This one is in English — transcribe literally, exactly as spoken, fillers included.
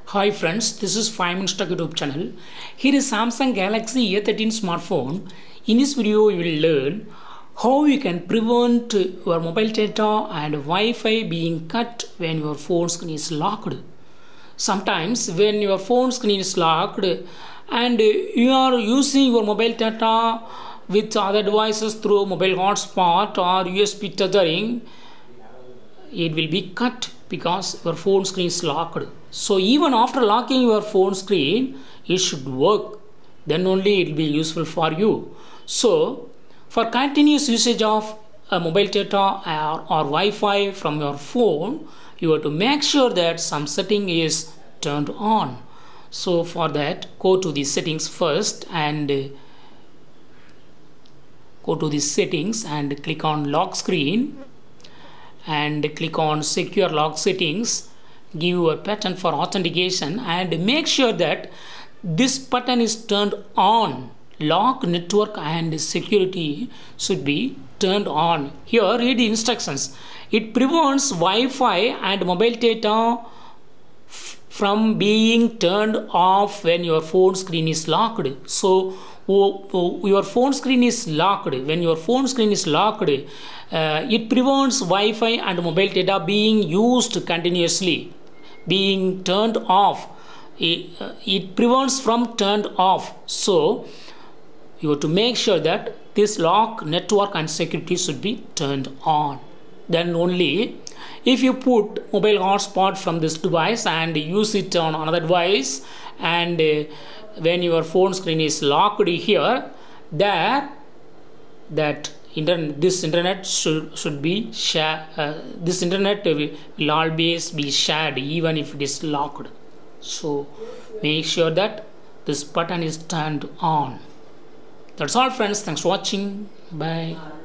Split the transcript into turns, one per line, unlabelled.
Hi friends, this is five minutes Tech YouTube channel. Here is Samsung Galaxy A thirteen smartphone. In this video you will learn how you can prevent your mobile data and Wi-Fi being cut when your phone screen is locked. Sometimes when your phone screen is locked and you are using your mobile data with other devices through mobile hotspot or U S B tethering, it will be cut because your phone screen is locked. So even after locking your phone screen, it should work. Then only it will be useful for you. So for continuous usage of a mobile data or, or Wi-Fi from your phone, you have to make sure that some setting is turned on. So for that, go to the settings first and go to the settings and click on lock screen and click on secure lock settings. Give your pattern for authentication and make sure that this button is turned on. Lock, network and security should be turned on. Here read the instructions. It prevents Wi-Fi and mobile data from being turned off when your phone screen is locked. So oh, oh, your phone screen is locked. When your phone screen is locked, uh, it prevents Wi-Fi and mobile data being used continuously, being turned off. It, uh, it prevents from turned off. So you have to make sure that this lock, network and security should be turned on. Then only if you put mobile hotspot from this device and use it on another device, and uh, when your phone screen is locked here, there that internet this internet should should be shared. Uh, this internet will, will always be shared even if it is locked. So make sure that this button is turned on. That's all friends. Thanks for watching. Bye.